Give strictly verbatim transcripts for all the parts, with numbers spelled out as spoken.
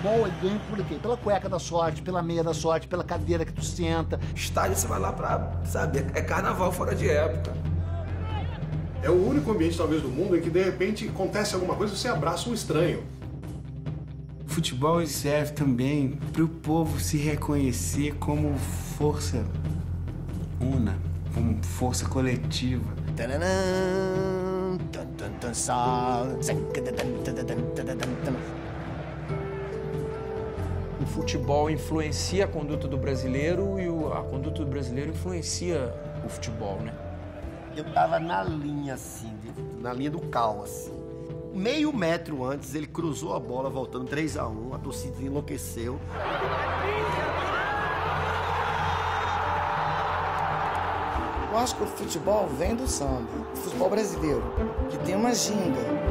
futebol ele ganha por quê? Pela cueca da sorte, pela meia da sorte, pela cadeira que tu senta. Estádio você vai lá pra, sabe, é carnaval fora de época. É o único ambiente, talvez, do mundo em que, de repente, acontece alguma coisa e você abraça um estranho. O futebol serve também para o povo se reconhecer como força una, como força coletiva. O futebol influencia a conduta do brasileiro e o, a conduta do brasileiro influencia o futebol, né? Eu tava na linha, assim, na linha do cal, assim. Meio metro antes, ele cruzou a bola, voltando três a um, a torcida enlouqueceu. Eu acho que o futebol vem do samba, o futebol brasileiro, que tem uma ginga.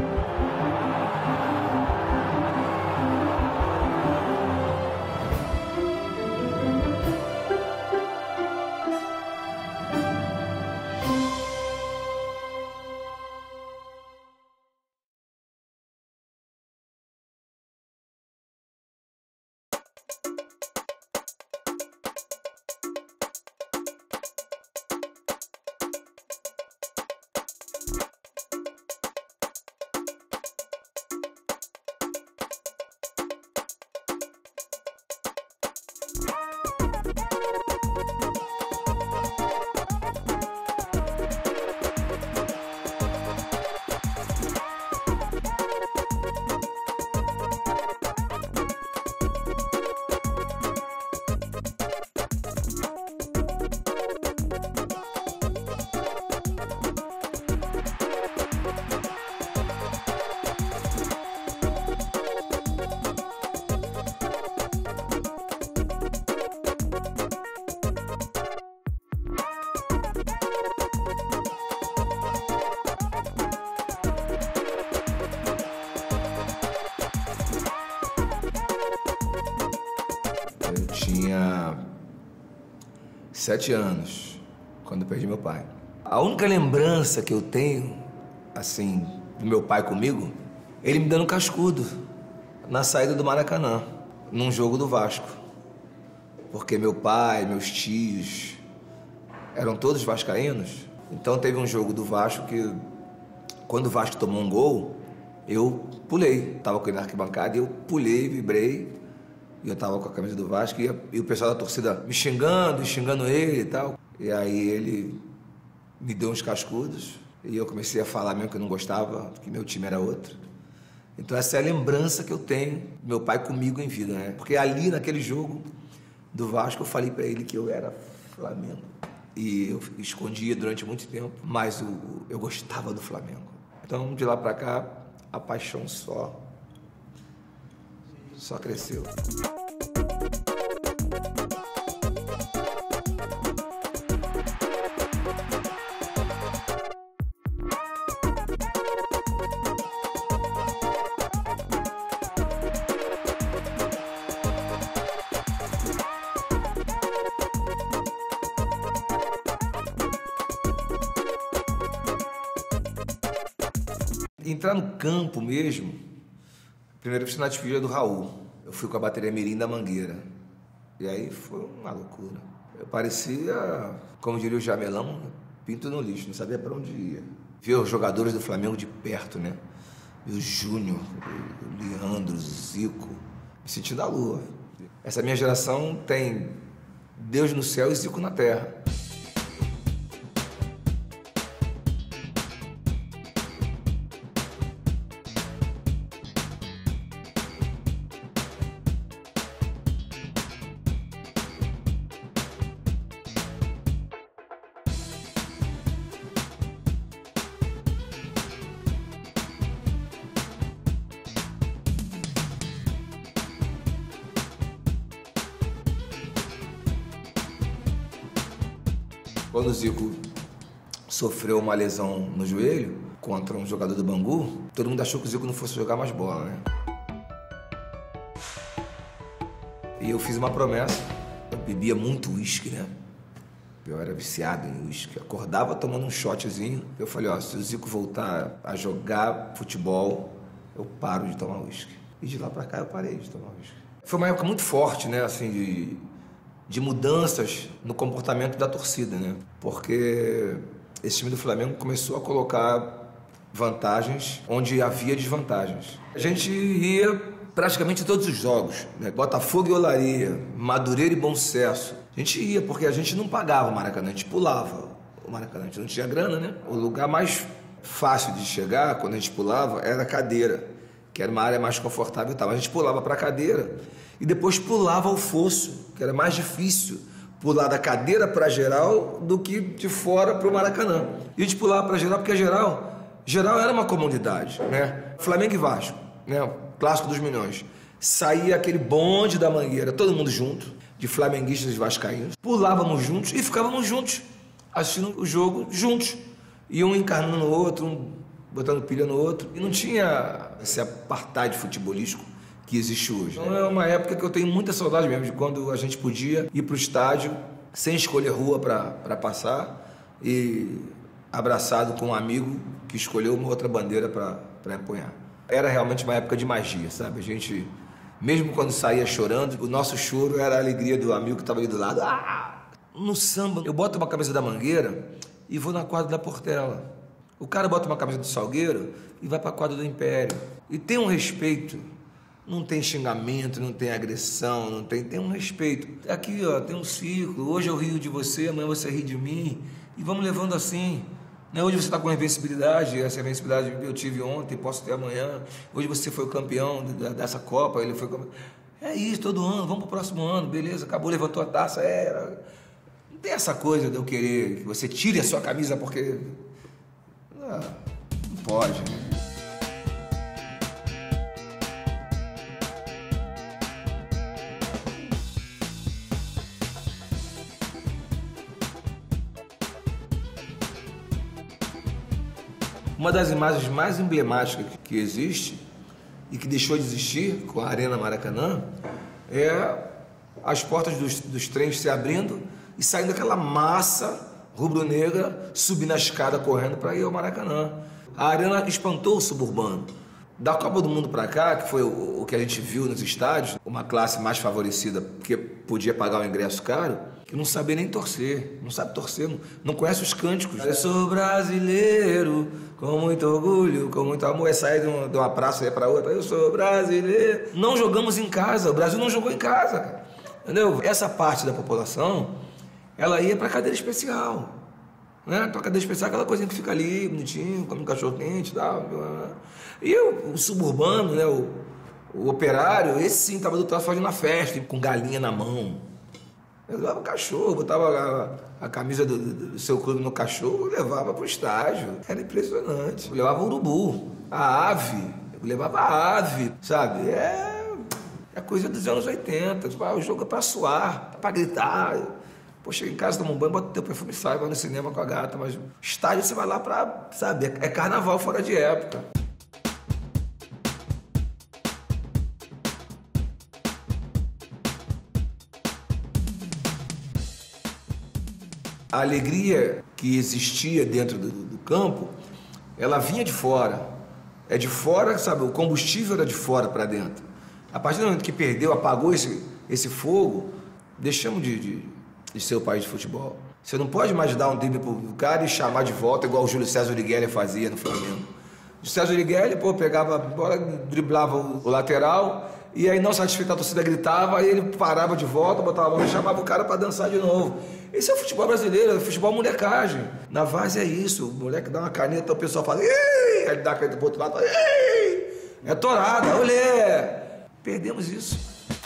Eu tinha sete anos quando eu perdi meu pai. A única lembrança que eu tenho, assim, do meu pai comigo, ele me dando cascudo na saída do Maracanã, num jogo do Vasco. Porque meu pai, meus tios, eram todos vascaínos. Então teve um jogo do Vasco que, quando o Vasco tomou um gol, eu pulei. Tava com ele na arquibancada e eu pulei, vibrei. E eu tava com a camisa do Vasco e, e o pessoal da torcida me xingando, xingando ele e tal. E aí ele me deu uns cascudos e eu comecei a falar mesmo que eu não gostava, que meu time era outro. Então essa é a lembrança que eu tenho do meu pai comigo em vida, né? Porque ali naquele jogo do Vasco eu falei pra ele que eu era Flamengo. E eu escondia durante muito tempo, mas eu, eu gostava do Flamengo. Então de lá pra cá a paixão só, só cresceu. Entrar no campo mesmo, primeiro eu fui na despedida do Raul. Eu fui com a bateria Mirim da Mangueira. E aí foi uma loucura. Eu parecia, como diria o Jamelão, pinto no lixo, não sabia para onde ia. Ver os jogadores do Flamengo de perto, né? Ver o Júnior, o Leandro, o Zico, me sentindo na lua. Essa minha geração tem Deus no céu e Zico na terra. Quando o Zico sofreu uma lesão no joelho contra um jogador do Bangu, todo mundo achou que o Zico não fosse jogar mais bola, né? E eu fiz uma promessa. Eu bebia muito uísque, né? Eu era viciado em uísque. Acordava tomando um shotzinho. Eu falei, ó, se o Zico voltar a jogar futebol, eu paro de tomar uísque. E de lá pra cá eu parei de tomar uísque. Foi uma época muito forte, né, assim, de, de mudanças no comportamento da torcida, né? Porque esse time do Flamengo começou a colocar vantagens onde havia desvantagens. A gente ia praticamente todos os jogos, né? Botafogo e Olaria, Madureira e Bom Sucesso. A gente ia porque a gente não pagava o Maracanã, a gente pulava o Maracanã, a gente não tinha grana, né? O lugar mais fácil de chegar, quando a gente pulava, era a cadeira, que era uma área mais confortável e tal. A gente pulava para a cadeira e depois pulava ao fosso, que era mais difícil pular da cadeira para geral do que de fora para o Maracanã. E a gente pulava para geral porque a geral, geral era uma comunidade, né? Flamengo e Vasco, né? O clássico dos milhões. Saía aquele bonde da Mangueira, todo mundo junto, de flamenguistas e vascaínos. Pulávamos juntos e ficávamos juntos, assistindo o jogo juntos. E um encarnando no outro, um botando pilha no outro. E não tinha esse apartheid futebolístico que existe hoje. Então é uma época que eu tenho muita saudade mesmo, de quando a gente podia ir para o estádio sem escolher rua para passar e abraçado com um amigo que escolheu uma outra bandeira para empunhar. Era realmente uma época de magia, sabe? A gente, mesmo quando saía chorando, o nosso choro era a alegria do amigo que estava ali do lado. Ah! No samba, eu boto uma camisa da Mangueira e vou na quadra da Portela. O cara bota uma camisa do Salgueiro e vai para a quadra do Império. E tem um respeito. Não tem xingamento, não tem agressão, não tem, tem um respeito. Aqui, ó, tem um ciclo. Hoje eu rio de você, amanhã você ri de mim. E vamos levando assim. Hoje você está com invencibilidade, essa invencibilidade eu tive ontem, posso ter amanhã. Hoje você foi o campeão dessa Copa, ele foi campeão. É isso, todo ano, vamos para o próximo ano, beleza, acabou, levantou a taça. É, não tem essa coisa de eu querer que você tire a sua camisa porque... Ah, não pode, né? Uma das imagens mais emblemáticas que existe e que deixou de existir com a Arena Maracanã é as portas dos, dos trens se abrindo e saindo aquela massa rubro-negra subindo a escada correndo para ir ao Maracanã. A Arena espantou o suburbano. Da Copa do Mundo para cá, que foi o, o que a gente viu nos estádios, uma classe mais favorecida porque podia pagar o ingresso caro, que não sabia nem torcer, não sabe torcer, não, não conhece os cânticos. Eu sou brasileiro, com muito orgulho, com muito amor. É sair de uma, de uma praça e ir para outra. Eu sou brasileiro. Não jogamos em casa, o Brasil não jogou em casa, cara. Entendeu? Essa parte da população, ela ia para cadeira especial. Né? Então, a cadeira especial é aquela coisinha que fica ali, bonitinho, come um cachorro quente e tal. E eu, o suburbano, né, o, o operário, esse sim estava do trás fazendo uma festa, com galinha na mão. Eu levava o cachorro, botava a, a camisa do, do, do seu clube no cachorro, levava para o estádio. Era impressionante. Eu levava o urubu, a ave, eu levava a ave, sabe? É, é coisa dos anos oitenta. Tipo, ah, o jogo é para suar, para gritar. Pô, chega em casa, toma um banho, bota o teu perfume e sai, vai no cinema com a gata. Mas estádio você vai lá para, sabe, é carnaval fora de época. A alegria que existia dentro do, do campo, ela vinha de fora. É de fora, sabe, o combustível era de fora para dentro. A partir do momento que perdeu, apagou esse, esse fogo, deixamos de, de, de ser o país de futebol. Você não pode mais dar um drible pro cara e chamar de volta igual o Júlio César Origuelia fazia no Flamengo. O César Origuelia, pô, pegava a bola, driblava o, o lateral, e aí não satisfeito a torcida gritava, aí ele parava de volta, botava a mão e chamava o cara para dançar de novo. Esse é o futebol brasileiro, é o futebol molecagem. Na Várzea é isso, o moleque dá uma caneta, o pessoal fala, ei! Aí ele dá a caneta pro outro lado, fala, ei! É torada, olé! Perdemos isso.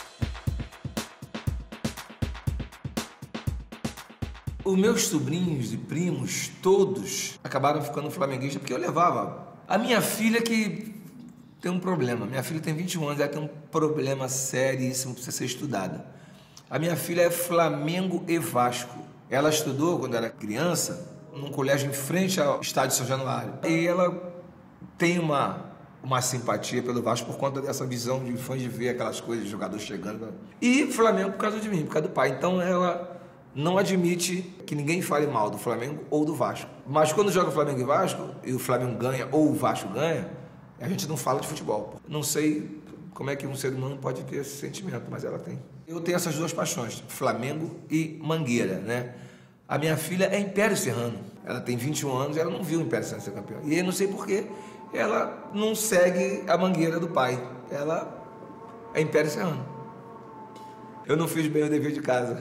Os meus sobrinhos e primos, todos, acabaram ficando flamenguistas porque eu levava. A minha filha que tem um problema, minha filha tem vinte e um anos, ela tem um problema seríssimo que precisa ser estudada. A minha filha é Flamengo e Vasco. Ela estudou, quando era criança, num colégio em frente ao estádio São Januário. E ela tem uma, uma simpatia pelo Vasco por conta dessa visão de fãs de ver aquelas coisas, de jogador chegando. E Flamengo por causa de mim, por causa do pai. Então ela não admite que ninguém fale mal do Flamengo ou do Vasco. Mas quando joga Flamengo e Vasco, e o Flamengo ganha ou o Vasco ganha, a gente não fala de futebol. Não sei como é que um ser humano pode ter esse sentimento, mas ela tem. Eu tenho essas duas paixões, Flamengo e Mangueira, né? A minha filha é Império Serrano. Ela tem vinte e um anos e ela não viu o Império Serrano ser campeão. E eu não sei porquê, ela não segue a Mangueira do pai. Ela é Império Serrano. Eu não fiz bem o dever de casa.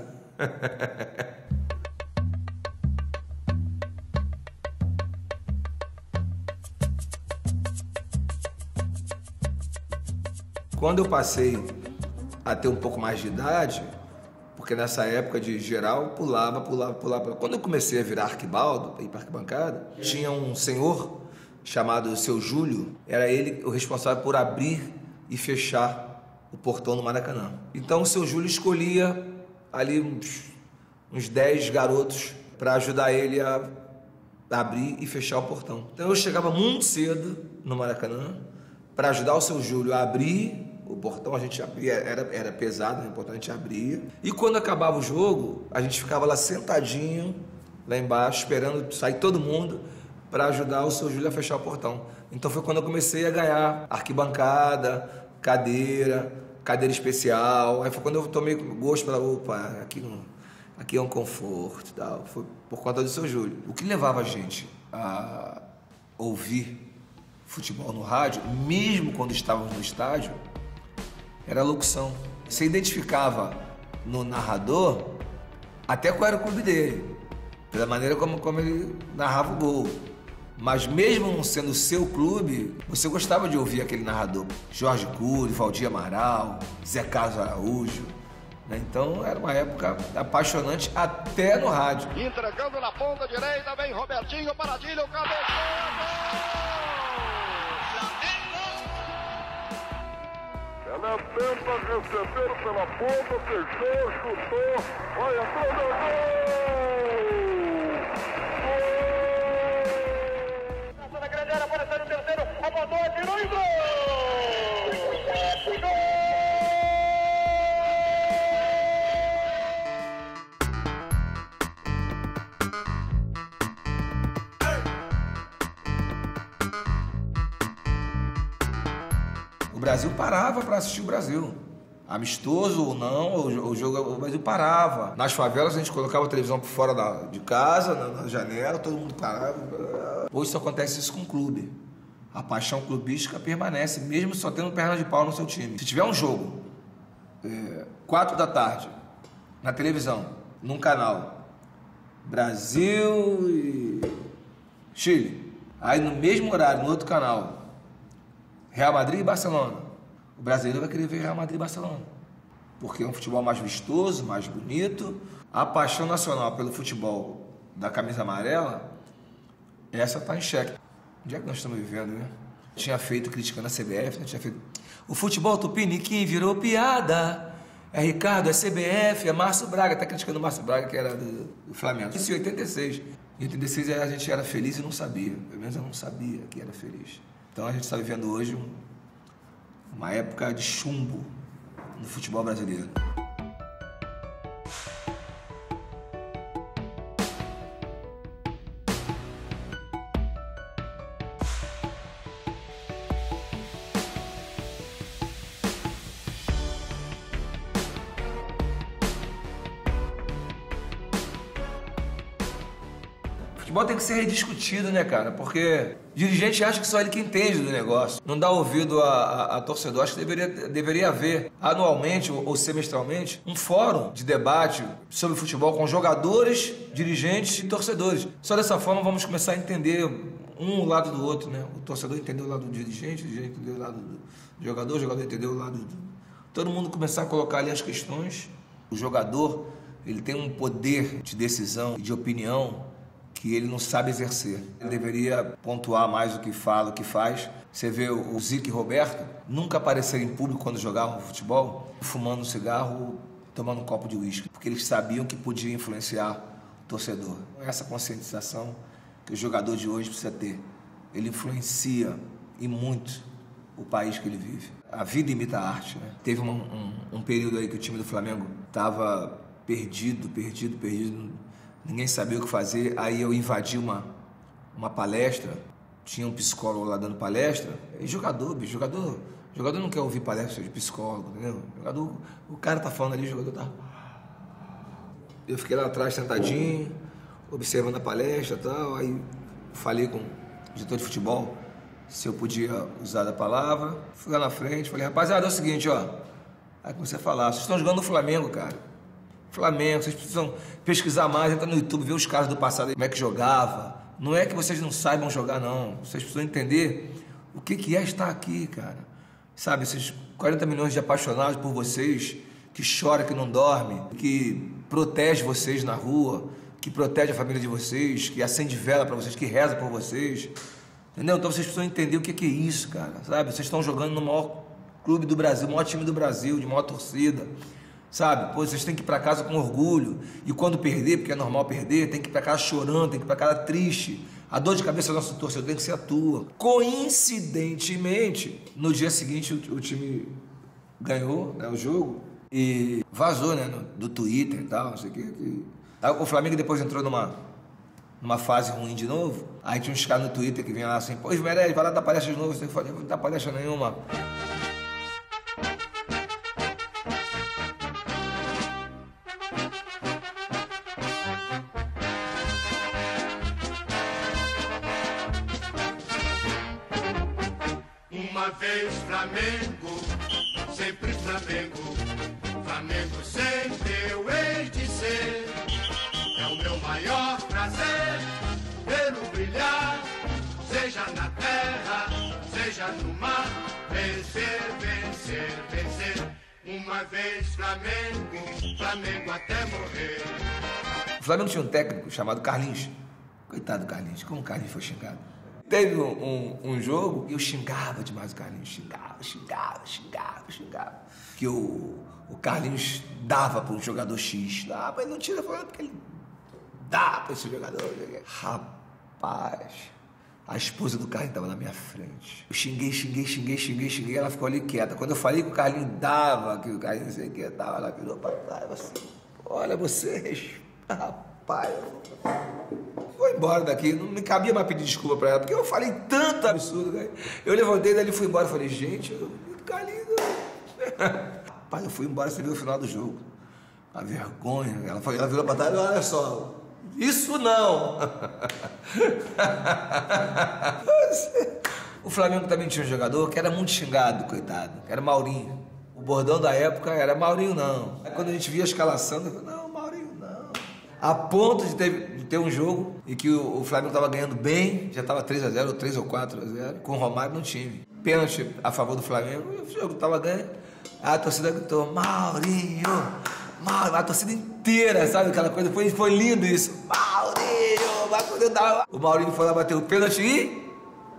Quando eu passei a ter um pouco mais de idade, porque nessa época de geral, pulava, pulava, pulava. Quando eu comecei a virar arquibaldo, ir para arquibancada, tinha um senhor chamado Seu Júlio, era ele o responsável por abrir e fechar o portão do Maracanã. Então o Seu Júlio escolhia ali uns, uns dez garotos para ajudar ele a abrir e fechar o portão. Então eu chegava muito cedo no Maracanã para ajudar o Seu Júlio a abrir o portão. A gente abria, era, era pesado, né? Importante, a gente abria. E quando acabava o jogo, a gente ficava lá sentadinho, lá embaixo, esperando sair todo mundo para ajudar o Seu Júlio a fechar o portão. Então foi quando eu comecei a ganhar arquibancada, cadeira, cadeira especial. Aí foi quando eu tomei gosto pela, opa, aqui, não, aqui é um conforto, tal. Foi por conta do Seu Júlio. O que levava a gente a ouvir futebol no rádio, mesmo quando estávamos no estádio, era a locução. Você identificava no narrador até qual era o clube dele, pela maneira como, como ele narrava o gol. Mas mesmo não sendo o seu clube, você gostava de ouvir aquele narrador. Jorge Cury, Valdir Amaral, Zé Carlos Araújo. Né? Então era uma época apaixonante até no rádio. Entregando na ponta direita, vem Robertinho, Paradilho, o cabeceio! Ela tenta receber pela ponta, fechou, chutou, vai entrando, gol! Passa na grande área, apareceu no terceiro, apontou, atirou e gol! Gol! O Brasil parava para assistir o Brasil. Amistoso ou não, o, o jogo, o Brasil parava. Nas favelas a gente colocava a televisão por fora da, de casa, na, na janela, todo mundo parava. Hoje só acontece isso com o clube. A paixão clubística permanece, mesmo só tendo perna de pau no seu time. Se tiver um jogo, é, quatro da tarde, na televisão, num canal, Brasil e Chile. Aí no mesmo horário, no outro canal, Real Madrid e Barcelona. O brasileiro vai querer ver Real Madrid e Barcelona. Porque é um futebol mais vistoso, mais bonito. A paixão nacional pelo futebol da camisa amarela, essa está em xeque. Onde é que nós estamos vivendo, né? Tinha feito criticando a C B F, né? Tinha feito... O futebol tupiniquim virou piada. É Ricardo, é C B F, é Márcio Braga. Está criticando o Márcio Braga, que era do, do Flamengo. Isso em oitenta e seis. Em oitenta e seis a gente era feliz e não sabia. Pelo menos eu não sabia que era feliz. Então a gente está vivendo hoje um, uma época de chumbo no futebol brasileiro. O futebol tem que ser rediscutido, né, cara? Porque o dirigente acha que só ele que entende do negócio. Não dá ouvido a, a, a torcedor. Acho que deveria, deveria haver, anualmente ou, ou semestralmente, um fórum de debate sobre futebol com jogadores, dirigentes e torcedores. Só dessa forma vamos começar a entender um lado do outro, né? O torcedor entendeu o lado do dirigente, o dirigente entendeu o lado do jogador, o jogador entendeu o lado do... Todo mundo começar a colocar ali as questões. O jogador, ele tem um poder de decisão e de opinião que ele não sabe exercer. Ele deveria pontuar mais o que fala, o que faz. Você vê o Zico e Roberto nunca apareceram em público quando jogavam futebol, fumando um cigarro, tomando um copo de uísque, porque eles sabiam que podia influenciar o torcedor. Essa conscientização que o jogador de hoje precisa ter. Ele influencia e muito o país que ele vive. A vida imita a arte, né? Teve um, um, um período aí que o time do Flamengo estava perdido, perdido, perdido. Ninguém sabia o que fazer, aí eu invadi uma, uma palestra, tinha um psicólogo lá dando palestra, e jogador, jogador, O jogador não quer ouvir palestra de psicólogo, entendeu? O, jogador, o cara tá falando ali, o jogador tá... Eu fiquei lá atrás sentadinho, observando a palestra e tal, aí falei com o diretor de futebol se eu podia usar a palavra. Fui lá na frente, falei, rapaziada, é o seguinte, ó. Aí comecei a falar, vocês estão jogando no Flamengo, cara. Flamengo, vocês precisam pesquisar mais, entrar no YouTube, ver os caras do passado, como é que jogava. Não é que vocês não saibam jogar, não. Vocês precisam entender o que que é estar aqui, cara. Sabe, esses quarenta milhões de apaixonados por vocês, que chora, que não dorme, que protege vocês na rua, que protege a família de vocês, que acende vela pra vocês, que reza por vocês. Entendeu? Então vocês precisam entender o que que é isso, cara. Sabe, vocês estão jogando no maior clube do Brasil, o maior time do Brasil, de maior torcida. Sabe? Pô, vocês têm que ir pra casa com orgulho. E quando perder, porque é normal perder, tem que ir pra casa chorando, tem que ir pra casa triste. A dor de cabeça do nosso torcedor tem que ser a tua. Coincidentemente, no dia seguinte o, o time ganhou, né, o jogo e vazou, né, no, do Twitter e tal, não sei o que. que... Aí, o Flamengo depois entrou numa, numa fase ruim de novo. Aí tinha uns caras no Twitter que vinham lá assim, pô, Meirelles, vai lá dar palestra de novo. Eu falei, não dá palestra nenhuma. Uma vez Flamengo, sempre Flamengo, Flamengo sempre eu hei de ser. É o meu maior prazer vê-lo brilhar, seja na terra, seja no mar. Vencer, vencer, vencer. Uma vez Flamengo, Flamengo até morrer. O Flamengo tinha um técnico chamado Carlinhos. Coitado do Carlinhos, como o Carlinhos foi xingado. Teve um, um, um jogo e eu xingava demais o Carlinhos. Xingava, xingava, xingava, xingava. Que o, o Carlinhos dava para um jogador X. Ah, mas não tira falando porque ele dá para esse jogador. Rapaz, a esposa do Carlinhos estava na minha frente. Eu xinguei, xinguei, xinguei, xinguei, xinguei. Ela ficou ali quieta. Quando eu falei que o Carlinhos dava, que o Carlinhos sei que dava, ela virou para trás assim. Olha vocês, rapaz. Foi embora daqui, não me cabia mais pedir desculpa pra ela, porque eu falei tanto absurdo, né? Eu levantei, daí ele foi embora, falei, gente, o Carlinhos... Rapaz, eu fui embora, você viu o final do jogo. A vergonha, ela, foi, ela virou pra trás, olha só, isso não! O Flamengo também tinha um jogador que era muito xingado, coitado, era Maurinho. O bordão da época era Maurinho não. Aí quando a gente via a escalação, eu falei, não, Maurinho não. A ponto de ter... ter um jogo em que o Flamengo estava ganhando bem, já estava três a zero, ou três ou quatro a zero, com o Romário no time. Pênalti a favor do Flamengo, o jogo estava ganhando. A torcida gritou, Maurinho, Maurinho, a torcida inteira, sabe aquela coisa? Foi, foi lindo isso. Maurinho, vai poder dar. O Maurinho foi lá bater o pênalti e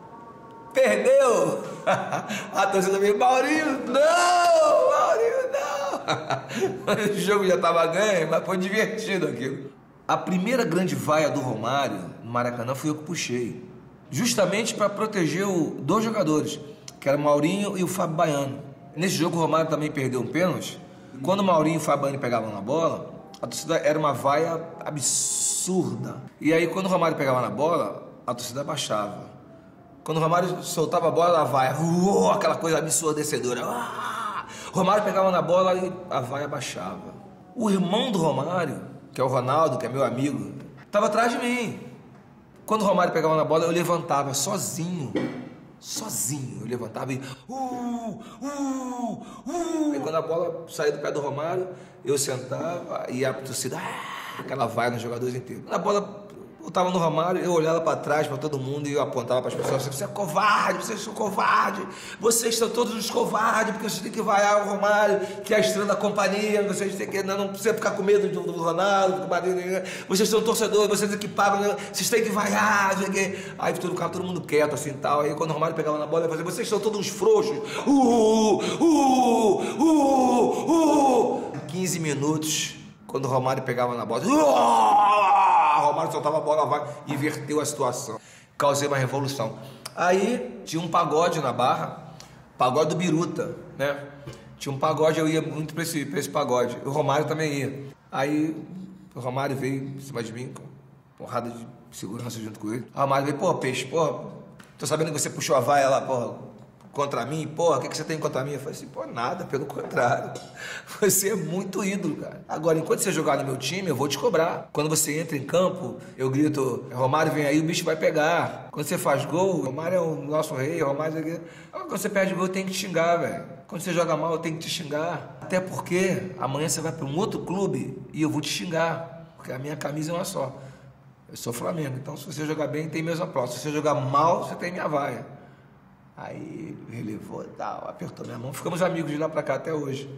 perdeu. A torcida veio, Maurinho, não, Maurinho, não. O jogo já estava ganho, mas foi divertido aquilo. A primeira grande vaia do Romário no Maracanã fui eu que puxei. Justamente para proteger o, dois jogadores, que era o Maurinho e o Fábio Baiano. Nesse jogo o Romário também perdeu um pênalti. Quando o Maurinho e o Fábio Baiano pegavam na bola, a torcida era uma vaia absurda. E aí quando o Romário pegava na bola, a torcida abaixava. Quando o Romário soltava a bola, a vaia, uou, aquela coisa ensurdecedora. Ah! O Romário pegava na bola e a vaia abaixava. O irmão do Romário, que é o Ronaldo, que é meu amigo, estava atrás de mim. Quando o Romário pegava na bola, eu levantava sozinho. Sozinho. Eu levantava e... Uh, uh, uh. E quando a bola saía do pé do Romário, eu sentava e a torcida... Ah, aquela vaia nos jogadores inteiros. Quando a bola voltava no Romário, eu olhava para trás, para todo mundo e eu apontava para as pessoas. Você é covarde, vocês são covardes. Vocês são todos os covardes, porque vocês têm que vaiar o Romário, que é a estrela da companhia. Vocês têm que... Não, não precisa ficar com medo do, do Ronaldo. Vocês são torcedores, vocês equiparam, vocês têm que vaiar. Aí ficava todo mundo quieto assim e tal. Aí quando o Romário pegava na bola, eu fazia, vocês são todos uns frouxos. Uh, uh, uh, uh. quinze minutos, quando o Romário pegava na bola... Uh, o Romário soltava a bola, vai, inverteu a situação. Causei uma revolução. Aí tinha um pagode na Barra, pagode do Biruta, né? Tinha um pagode, eu ia muito pra esse, pra esse pagode. O Romário também ia. Aí o Romário veio em cima de mim, com porrada de segurança junto com ele. O Romário veio, pô, peixe, pô, tô sabendo que você puxou a vaia lá, pô, contra mim, porra, o que, que você tem contra mim? Eu falei assim, pô, nada, pelo contrário. Você é muito ídolo, cara. Agora, enquanto você jogar no meu time, eu vou te cobrar. Quando você entra em campo, eu grito, Romário vem aí, o bicho vai pegar. Quando você faz gol, Romário é o nosso rei, Romário... Agora, quando você perde gol, eu tenho que te xingar, velho. Quando você joga mal, eu tenho que te xingar. Até porque amanhã você vai para um outro clube e eu vou te xingar. Porque a minha camisa é uma só. Eu sou Flamengo, então se você jogar bem, tem meus aplausos. Se você jogar mal, você tem minha vaia. Aí relevou e tal, apertou minha mão. Ficamos amigos de lá pra cá até hoje.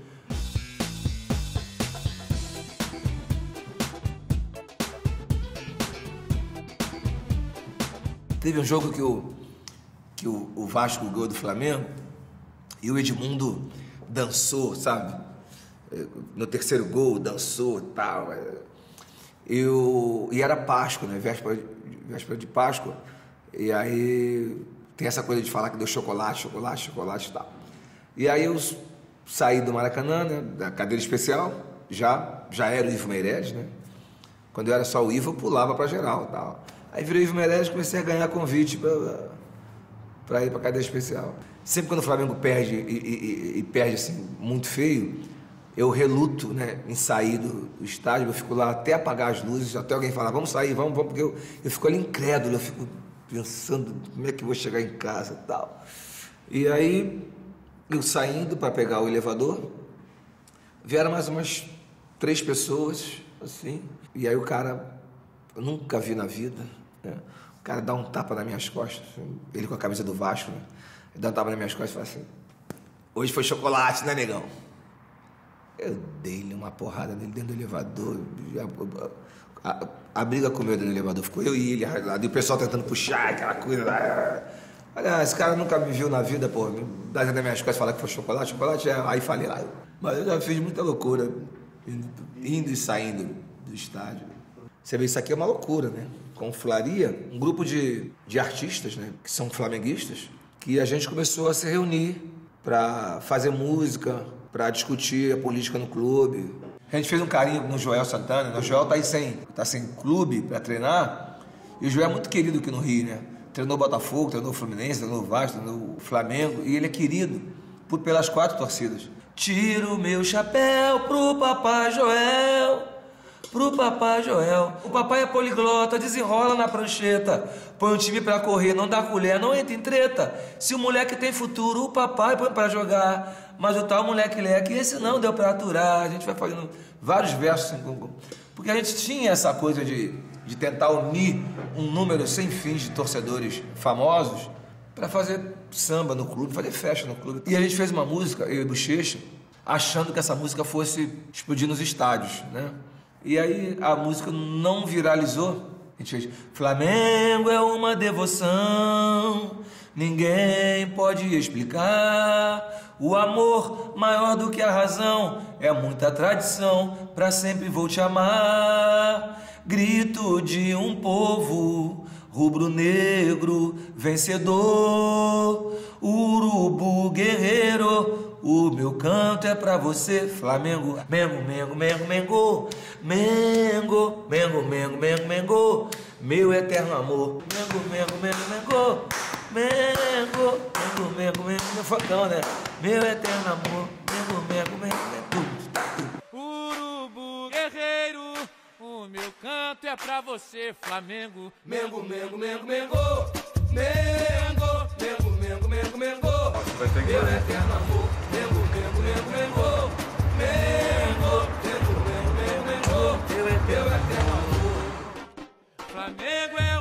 Teve um jogo que o, que o, o Vasco ganhou do Flamengo e o Edmundo dançou, sabe? No terceiro gol, dançou e tal. Eu, e era Páscoa, né? Véspera de, véspera de Páscoa. E aí tem essa coisa de falar que deu chocolate, chocolate, chocolate e tal. E aí eu saí do Maracanã, né? Da cadeira especial, já, já era o Ivo Meireles, né? Quando eu era só o Ivo, eu pulava pra geral e tal. Aí virei o Ivo Meireles e comecei a ganhar convite pra, pra ir pra cadeira especial. Sempre quando o Flamengo perde e, e, e perde assim, muito feio, eu reluto, né, em sair do, do estádio, eu fico lá até apagar as luzes, até alguém falar, vamos sair, vamos, vamos, porque eu, eu fico ali incrédulo, eu fico pensando como é que eu vou chegar em casa e tal. E aí, eu saindo para pegar o elevador, vieram mais umas três pessoas, assim, e aí o cara, eu nunca vi na vida, né, o cara dá um tapa nas minhas costas, ele com a camisa do Vasco, né, ele dá um tapa nas minhas costas e fala assim, hoje foi chocolate, né, negão? Eu dei-lhe uma porrada nele dentro do elevador. A, a, a briga comeu dentro do elevador. Ficou eu e ele, e o pessoal tentando puxar, aquela coisa. Olha, esse cara nunca me viu na vida, pô. Dá nas minhas costas falar que foi chocolate. Chocolate é. Aí falei lá. Mas eu já fiz muita loucura, indo e saindo do estádio. Você vê, isso aqui é uma loucura, né? Conflaria, um grupo de, de artistas, né? Que são flamenguistas, que a gente começou a se reunir para fazer música, para discutir a política no clube. A gente fez um carinho no Joel Santana. O Joel tá aí sem, tá sem clube para treinar. E o Joel é muito querido aqui no Rio, né? Treinou o Botafogo, treinou o Fluminense, treinou o Vasco, treinou o Flamengo. E ele é querido por, pelas quatro torcidas. Tiro meu chapéu pro Papai Joel, pro Papai Joel. O papai é poliglota, desenrola na prancheta. Põe o time pra correr, não dá colher, não entra em treta. Se o moleque tem futuro, o papai põe pra jogar. Mas o tal moleque leque, esse não deu pra aturar. A gente vai fazendo vários versos. Porque a gente tinha essa coisa de, de tentar unir um número sem fins de torcedores famosos para fazer samba no clube, fazer festa no clube. E a gente fez uma música, eu e Bochecha, achando que essa música fosse explodir nos estádios, né? E aí a música não viralizou. A gente fez, Flamengo é uma devoção, ninguém pode explicar. O amor maior do que a razão é muita tradição, pra sempre vou te amar. Grito de um povo rubro-negro vencedor, urubu guerreiro, o meu canto é pra você, Flamengo. Mengo, mengo, mengo, mengo, mengo, mengo, mengo, mengo, mengo, meu eterno amor. Mengo, mengo, mengo, mengo, mengo, mengo, mengo, mengo, meu facão, né? Meu eterno amor. Mengo, mengo, mengo, mengo. Urubu guerreiro, o meu canto é pra você, Flamengo. Mengo, mengo, mengo, mengo, mengo, mengo, mengo, mengo, mengo, meu eterno amor. Mengo, mengo, mengo, mengo, mengo, mengo, mengo, mengo, mengo, meu eterno amor. Flamengo é